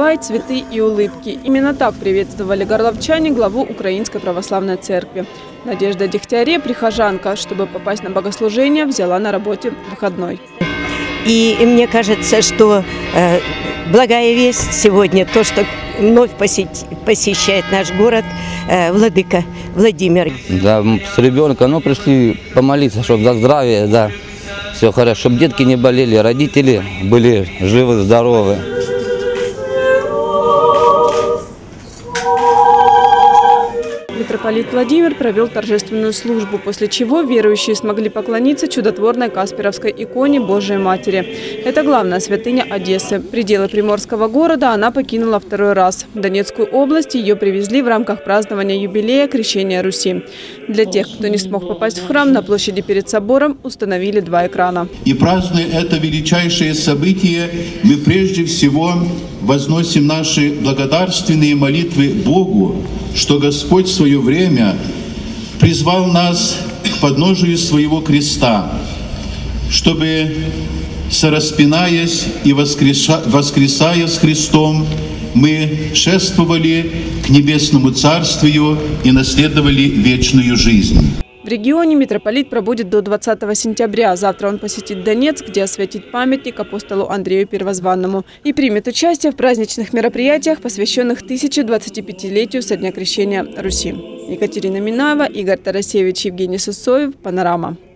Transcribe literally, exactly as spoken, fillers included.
Трамвай, цветы и улыбки. Именно так приветствовали горловчане главу Украинской Православной Церкви. Надежда Дегтяре, прихожанка, чтобы попасть на богослужение, взяла на работе выходной. И, и мне кажется, что э, благая весть сегодня, то, что вновь посетить, посещает наш город э, владыка Владимир. Да, с ребенком, ну, пришли помолиться, чтобы за здравие, да, все хорошо, чтобы детки не болели, родители были живы, здоровы. Митрополит Владимир провел торжественную службу, после чего верующие смогли поклониться чудотворной Касперовской иконе Божией Матери. Это главная святыня Одессы. Пределы Приморского города она покинула второй раз. В Донецкую область ее привезли в рамках празднования юбилея Крещения Руси. Для тех, кто не смог попасть в храм, на площади перед собором установили два экрана. И празднуя это величайшее событие, мы прежде всего возносим наши благодарственные молитвы Богу, что Господь в свое время призвал нас к подножию своего креста, чтобы, сораспинаясь и воскресая с Христом, мы шествовали к небесному Царствию и наследовали вечную жизнь. В регионе митрополит пробудет до двадцатого сентября. Завтра он посетит Донецк, где освятит памятник апостолу Андрею Первозванному и примет участие в праздничных мероприятиях, посвященных тысяча двадцатипятилетию со дня Крещения Руси. Екатерина Минаева, Игорь Тарасевич, Евгений Сысоев. Панорама.